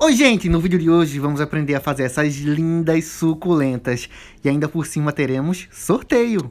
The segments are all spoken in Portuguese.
Oi gente, no vídeo de hoje vamos aprender a fazer essas lindas suculentas e ainda por cima teremos sorteio.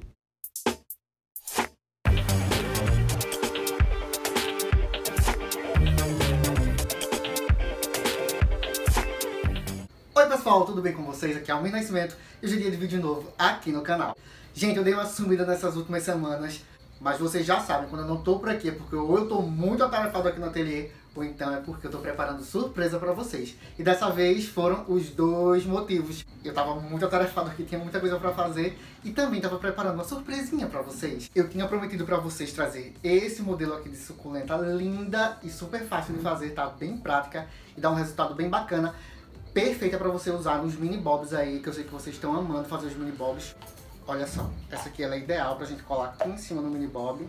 Oi pessoal, tudo bem com vocês? Aqui é o Almir Nascimento e hoje é dia de vídeo novo aqui no canal. Gente, eu dei uma sumida nessas últimas semanas, mas vocês já sabem, quando eu não tô por aqui é porque ou eu tô muito atarefado aqui no ateliê, ou então é porque eu tô preparando surpresa pra vocês. E dessa vez foram os dois motivos. Eu tava muito atarefado aqui, tinha muita coisa pra fazer e também tava preparando uma surpresinha pra vocês. Eu tinha prometido pra vocês trazer esse modelo aqui de suculenta linda e super fácil de fazer, tá? Bem prática e dá um resultado bem bacana. Perfeita pra você usar nos mini bobs aí, que eu sei que vocês estão amando fazer os mini bobs. Olha só, essa aqui ela é ideal pra gente colar aqui em cima no mini bob.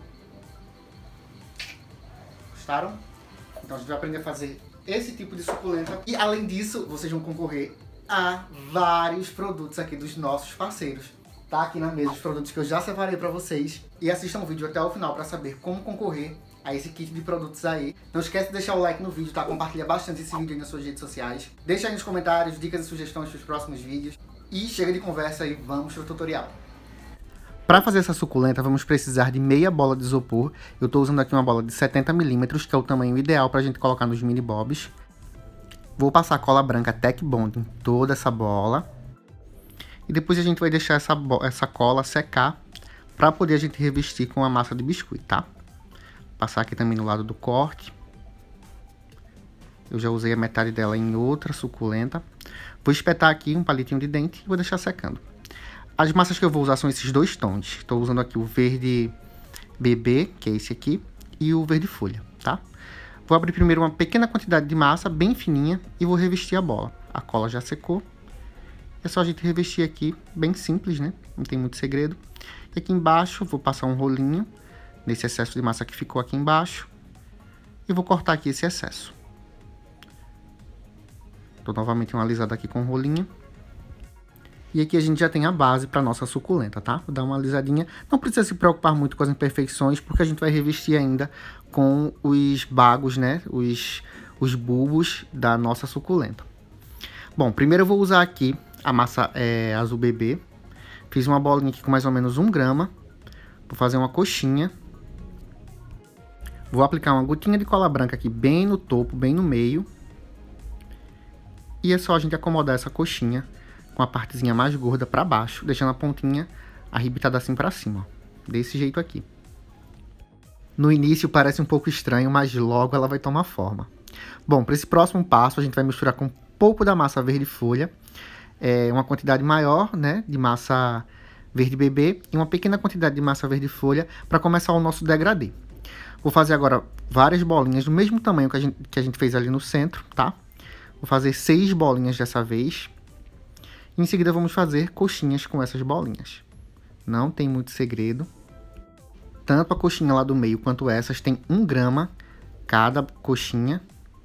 Gostaram? Então a gente vai aprender a fazer esse tipo de suculenta. E além disso, vocês vão concorrer a vários produtos aqui dos nossos parceiros. Tá aqui na mesa os produtos que eu já separei pra vocês. E assistam o vídeo até o final pra saber como concorrer a esse kit de produtos aí. Não esquece de deixar o like no vídeo, tá? Compartilha bastante esse vídeo aí nas suas redes sociais. Deixa aí nos comentários dicas e sugestões para os próximos vídeos. E chega de conversa e vamos pro tutorial. Para fazer essa suculenta, vamos precisar de meia bola de isopor. Eu estou usando aqui uma bola de 70 mm, que é o tamanho ideal para a gente colocar nos mini bobs. Vou passar cola branca Tec Bond em toda essa bola. E depois a gente vai deixar essa cola secar para poder a gente revestir com a massa de biscuit, tá? Passar aqui também no lado do corte. Eu já usei a metade dela em outra suculenta. Vou espetar aqui um palitinho de dente e vou deixar secando. As massas que eu vou usar são esses dois tons. Estou usando aqui o verde bebê, que é esse aqui, e o verde folha, tá? Vou abrir primeiro uma pequena quantidade de massa, bem fininha, e vou revestir a bola. A cola já secou. É só a gente revestir aqui, bem simples, né? Não tem muito segredo. E aqui embaixo, vou passar um rolinho nesse excesso de massa que ficou aqui embaixo. E vou cortar aqui esse excesso. Dou novamente uma alisada aqui com o rolinho. E aqui a gente já tem a base para nossa suculenta, tá? Vou dar uma alisadinha. Não precisa se preocupar muito com as imperfeições, porque a gente vai revestir ainda com os bagos, né? Os bulbos da nossa suculenta. Bom, primeiro eu vou usar aqui a massa azul bebê. Fiz uma bolinha aqui com mais ou menos 1 grama. Vou fazer uma coxinha. Vou aplicar uma gotinha de cola branca aqui bem no topo, bem no meio. E é só a gente acomodar essa coxinha com a partezinha mais gorda para baixo, deixando a pontinha arrebitada assim para cima, ó, desse jeito aqui. No início parece um pouco estranho, mas logo ela vai tomar forma. Bom, para esse próximo passo a gente vai misturar com um pouco da massa verde folha, uma quantidade maior, né, de massa verde bebê e uma pequena quantidade de massa verde folha para começar o nosso degradê. Vou fazer agora várias bolinhas do mesmo tamanho que a gente fez ali no centro, tá? Vou fazer 6 bolinhas dessa vez. Em seguida, vamos fazer coxinhas com essas bolinhas. Não tem muito segredo. Tanto a coxinha lá do meio quanto essas tem 1 grama cada coxinha.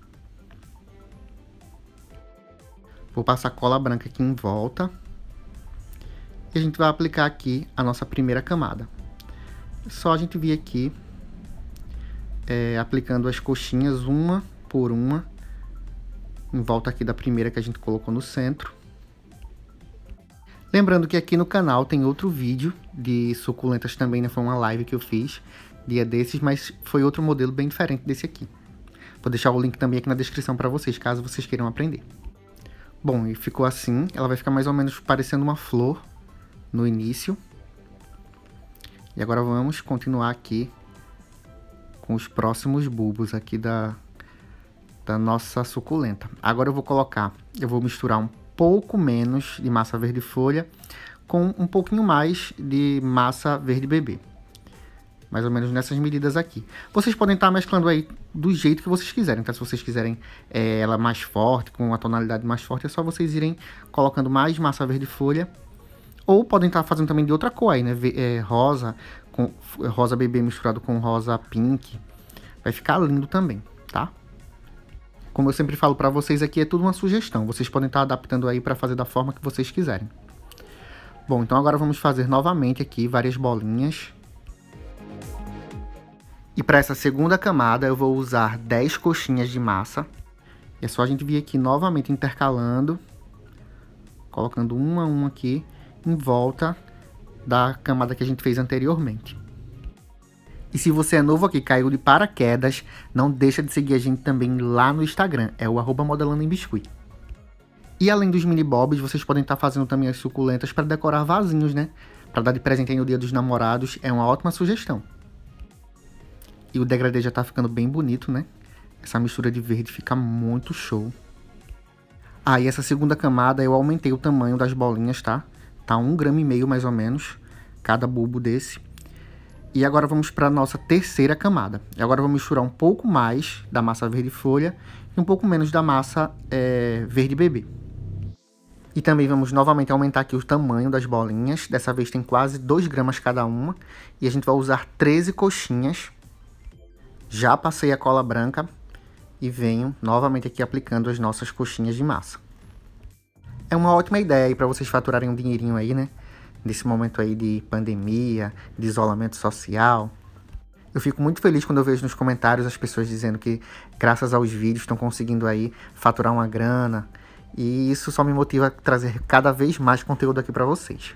Vou passar cola branca aqui em volta. E a gente vai aplicar aqui a nossa primeira camada. É só a gente vir aqui aplicando as coxinhas uma por uma em volta aqui da primeira que a gente colocou no centro. Lembrando que aqui no canal tem outro vídeo de suculentas também, né? Foi uma live que eu fiz dia desses, mas foi outro modelo bem diferente desse aqui. Vou deixar o link também aqui na descrição para vocês, caso vocês queiram aprender. Bom, e ficou assim. Ela vai ficar mais ou menos parecendo uma flor no início. E agora vamos continuar aqui com os próximos bulbos aqui da nossa suculenta. Agora eu vou misturar um pouco menos de massa verde folha com um pouquinho mais de massa verde bebê. Mais ou menos nessas medidas aqui. Vocês podem estar mesclando aí do jeito que vocês quiserem, tá? Se vocês quiserem ela mais forte, com uma tonalidade mais forte, é só vocês irem colocando mais massa verde folha. Ou podem estar fazendo também de outra cor aí, né? Rosa, com rosa bebê misturado com rosa pink. Vai ficar lindo também, tá? Como eu sempre falo para vocês aqui, é tudo uma sugestão. Vocês podem estar adaptando aí para fazer da forma que vocês quiserem. Bom, então agora vamos fazer novamente aqui várias bolinhas. E para essa segunda camada eu vou usar 10 coxinhas de massa. É só a gente vir aqui novamente intercalando, colocando um a um aqui em volta da camada que a gente fez anteriormente. E se você é novo aqui, caiu de paraquedas, não deixa de seguir a gente também lá no Instagram, é o @modelandoembiscuit. E além dos mini bobs, vocês podem estar fazendo também as suculentas para decorar vasinhos, né? Para dar de presente aí no Dia dos Namorados, é uma ótima sugestão. E o degradê já tá ficando bem bonito, né? Essa mistura de verde fica muito show. Ah, e essa segunda camada eu aumentei o tamanho das bolinhas, tá? Tá 1,5 gramas mais ou menos, cada bulbo desse. E agora vamos para a nossa terceira camada. E agora eu vou misturar um pouco mais da massa verde folha e um pouco menos da massa verde bebê. E também vamos novamente aumentar aqui o tamanho das bolinhas. Dessa vez tem quase 2 gramas cada uma. E a gente vai usar 13 coxinhas. Já passei a cola branca e venho novamente aqui aplicando as nossas coxinhas de massa. É uma ótima ideia aí para vocês faturarem um dinheirinho aí, né? Nesse momento aí de pandemia, de isolamento social. Eu fico muito feliz quando eu vejo nos comentários as pessoas dizendo que graças aos vídeos estão conseguindo aí faturar uma grana. E isso só me motiva a trazer cada vez mais conteúdo aqui para vocês.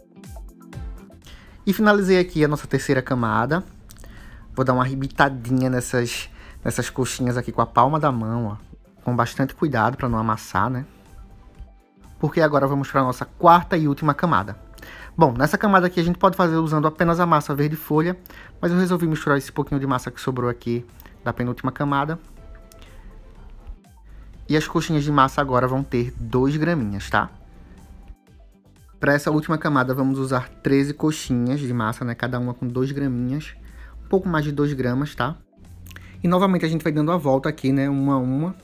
E finalizei aqui a nossa terceira camada. Vou dar uma arrebitadinha nessas coxinhas aqui com a palma da mão, ó, com bastante cuidado para não amassar, né? Porque agora vamos para a nossa quarta e última camada. Bom, nessa camada aqui a gente pode fazer usando apenas a massa verde folha, mas eu resolvi misturar esse pouquinho de massa que sobrou aqui da penúltima camada. E as coxinhas de massa agora vão ter 2 graminhas, tá? Para essa última camada vamos usar 13 coxinhas de massa, né? Cada uma com 2 graminhas, um pouco mais de 2 gramas, tá? E novamente a gente vai dando a volta aqui, né? Uma a uma.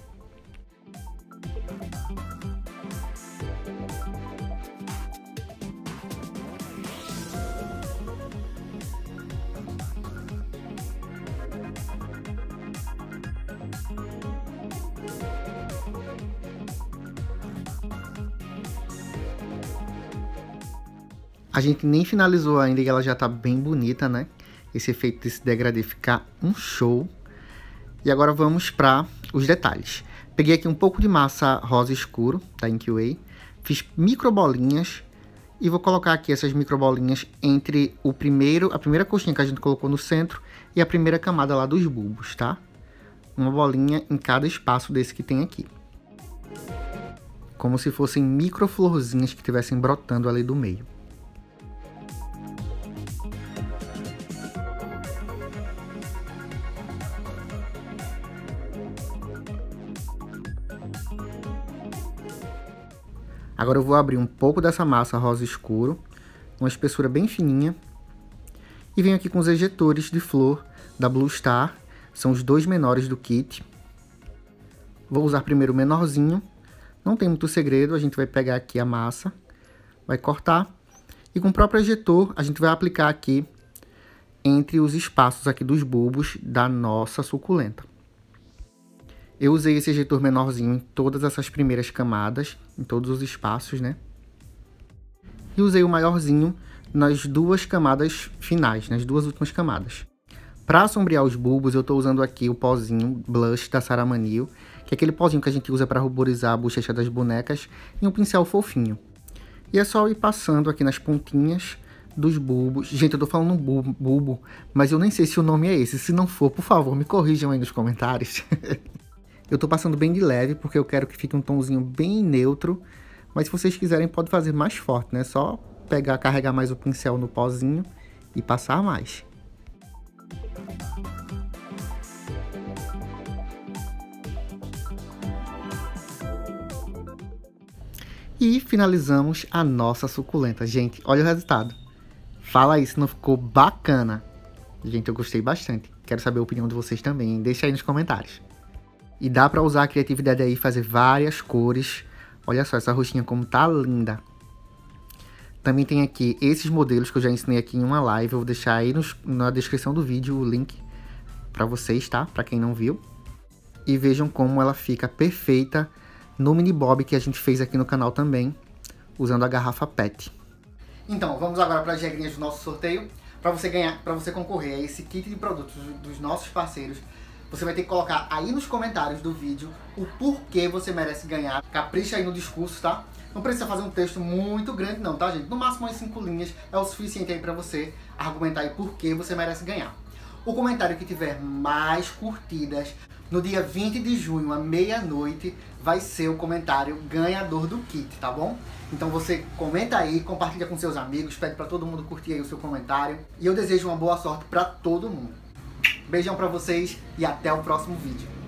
A gente nem finalizou ainda e ela já tá bem bonita, né? Esse efeito desse degradê fica um show. E agora vamos para os detalhes. Peguei aqui um pouco de massa rosa escuro da Inkway, fiz micro bolinhas e vou colocar aqui essas micro bolinhas entre a primeira coxinha que a gente colocou no centro e a primeira camada lá dos bulbos, tá? Uma bolinha em cada espaço desse que tem aqui. Como se fossem micro florzinhas que estivessem brotando ali do meio. Agora eu vou abrir um pouco dessa massa rosa escuro, uma espessura bem fininha, e venho aqui com os ejetores de flor da Blue Star, são os 2 menores do kit. Vou usar primeiro o menorzinho, não tem muito segredo, a gente vai pegar aqui a massa, vai cortar, e com o próprio ejetor a gente vai aplicar aqui entre os espaços aqui dos bulbos da nossa suculenta. Eu usei esse ejetor menorzinho em todas essas primeiras camadas, em todos os espaços, né? E usei o maiorzinho nas 2 camadas finais, nas 2 últimas camadas. Para sombrear os bulbos, eu estou usando aqui o pozinho Blush da Sarah Manil, que é aquele pozinho que a gente usa para ruborizar a bochecha das bonecas, e um pincel fofinho. E é só ir passando aqui nas pontinhas dos bulbos. Gente, eu tô falando bulbo, mas eu nem sei se o nome é esse. Se não for, por favor, me corrijam aí nos comentários. Eu tô passando bem de leve, porque eu quero que fique um tomzinho bem neutro. Mas se vocês quiserem, pode fazer mais forte, né? Só carregar mais o pincel no pozinho e passar mais. E finalizamos a nossa suculenta. Gente, olha o resultado. Fala aí se não ficou bacana. Gente, eu gostei bastante. Quero saber a opinião de vocês também. Deixa aí nos comentários. E dá pra usar a criatividade aí e fazer várias cores. Olha só essa roxinha como tá linda. Também tem aqui esses modelos que eu já ensinei aqui em uma live. Eu vou deixar aí na descrição do vídeo o link pra vocês, tá? Pra quem não viu. E vejam como ela fica perfeita no mini bob que a gente fez aqui no canal também, usando a garrafa PET. Então, vamos agora para as regrinhas do nosso sorteio. Para você concorrer a esse kit de produtos dos nossos parceiros, Você vai ter que colocar aí nos comentários do vídeo o porquê você merece ganhar. Capricha aí no discurso, tá? Não precisa fazer um texto muito grande não, tá, gente? No máximo umas 5 linhas é o suficiente aí pra você argumentar aí por que você merece ganhar. O comentário que tiver mais curtidas no dia 20 de junho, à meia-noite, vai ser o comentário ganhador do kit, tá bom? Então você comenta aí, compartilha com seus amigos, pede pra todo mundo curtir aí o seu comentário. E eu desejo uma boa sorte pra todo mundo. Beijão pra vocês e até o próximo vídeo.